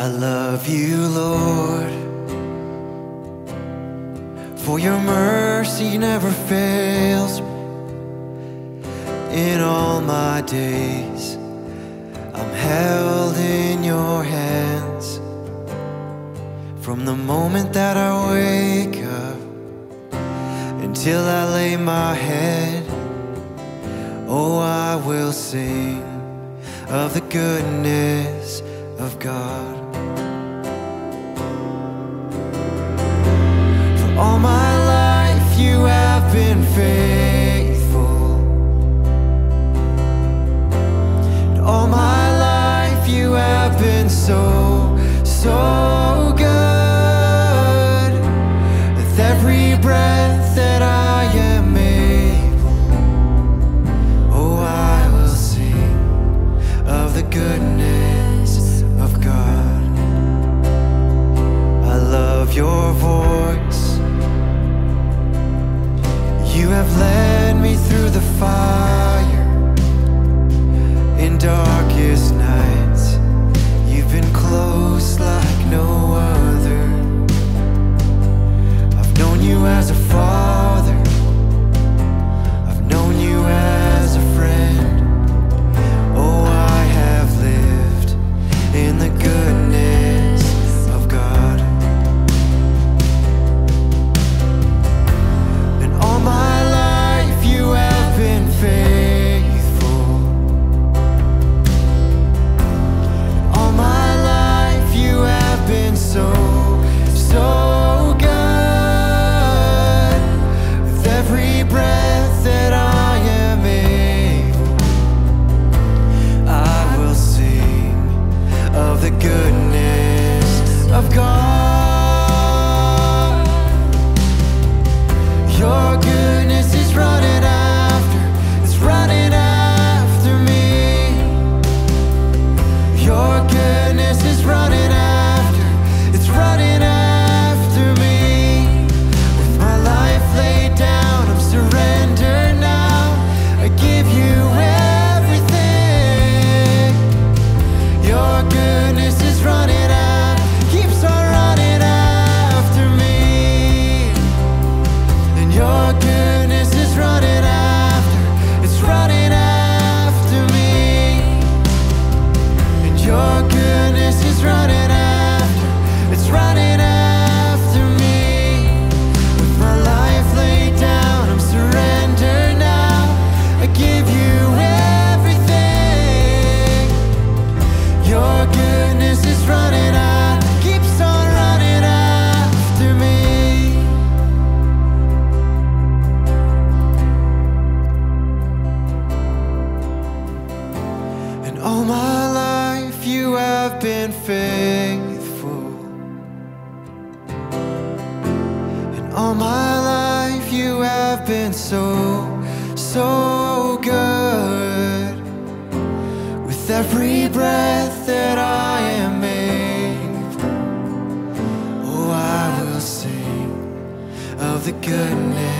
I love you, Lord, for your mercy never fails me. In all my days, I'm held in your hands. From the moment that I wake up until I lay my head, oh, I will sing of the goodness of God. For all my life you have been faithful, and all my life you have been so, so good. With every breath that I am able, oh, I will sing of the goodness of God. I love your voice. You have led me through the fire in darkest nights. You've been close like no other. I've known you as a father, I've known you as a friend. Oh, I have lived in the goodness of God. And all my life you have been faithful. All my life you have been so, so good. With every breath that I am able, I will sing of the goodness of God. Your goodness is running after, it's running after me. Your goodness is running after, it's running after me. With my life laid down, I'm surrendered now. I give you everything. Your goodness is running after, keeps on running after me. And your goodness is running after, it's running after me. And your goodness is running after, it's running after me. With my life laid down, I'm surrendered now. I give you everything. Your goodness is running after, keeps on running after me. And all my life you have been faithful. And all my life you have been so, so good. With every breath that I am able, oh, I will sing of the goodness